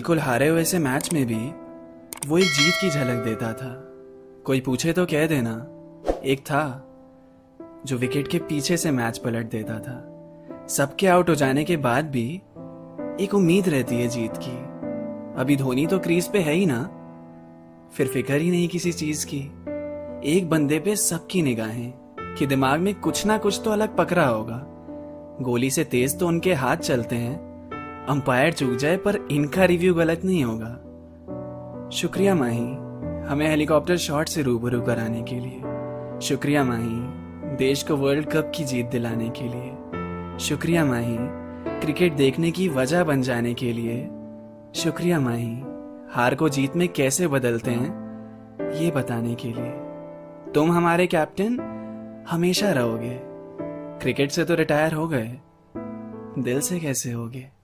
बिल्कुल हारे हुए से मैच में भी वो एक जीत की झलक देता था। कोई पूछे तो कह देना, एक था जो विकेट के पीछे से मैच पलट देता था। सबके आउट हो जाने के बाद भी एक उम्मीद रहती है जीत की। अभी धोनी तो क्रीज पे है ही ना, फिर फिक्र ही नहीं किसी चीज की। एक बंदे पे सबकी निगाहें कि दिमाग में कुछ ना कुछ तो अलग पकड़ा होगा। गोली से तेज तो उनके हाथ चलते हैं, अंपायर चूक जाए पर इनका रिव्यू गलत नहीं होगा। शुक्रिया माही, हमें हेलीकॉप्टर शॉट से रूबरू कराने के लिए। शुक्रिया माही, देश को वर्ल्ड कप की जीत दिलाने के लिए। शुक्रिया माही, क्रिकेट देखने की वजह बन जाने के लिए। शुक्रिया माही, हार को जीत में कैसे बदलते हैं ये बताने के लिए। तुम हमारे कैप्टन हमेशा रहोगे। क्रिकेट से तो रिटायर हो गए, दिल से कैसे होगे।